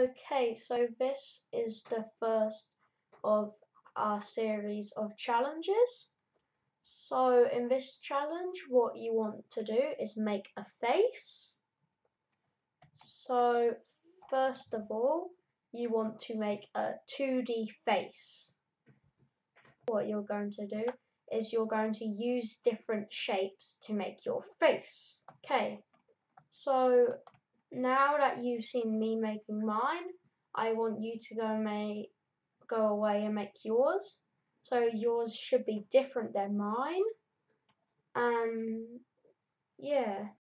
Okay, so this is the first of our series of challenges. So in this challenge, what you want to do is make a face. So first of all, you want to make a 2D face. What you're going to do is you're going to use different shapes to make your face. Okay, so now that you've seen me making mine, I want you to go away and make yours. So yours should be different than mine. And yeah.